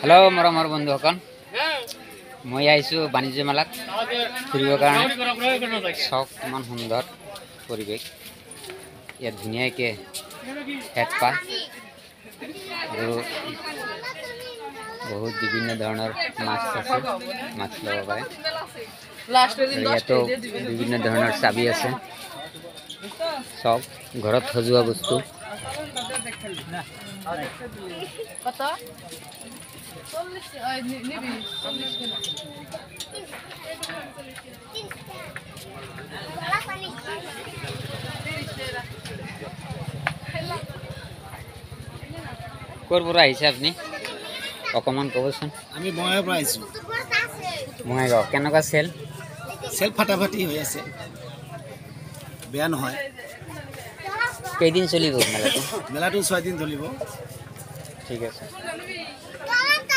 hello मरমৰ বন্ধুসকল মই আইছো বাণিজ্য মেলাত ফুৰিবৰ কাৰণে সব কিমান সুন্দৰ পৰিৱেশ ইয়াত ধুনীয়াকৈ হেটপা আৰু বহুত বিভিন্ন ধৰণৰ মাছ আছে মাছ ল'ব পাৰে ইয়াতো বিভিন্ন ধৰণৰ চাবি আছে সব ঘৰত সজোৱা বস্তু ক'ৰ পৰা আহিছে আপুনি অকমান ক'বচোন আমি বঙাইগাঁৱৰ পৰা আহিছোঁ বঙাইগাঁও কেনেকুৱা চেল চেল ফাটাফাটি হৈ আছে বেয়া নহয় কেইদিন চলিব মেলাটো মেলাটো 6 দিন চলিব ঠিক আছে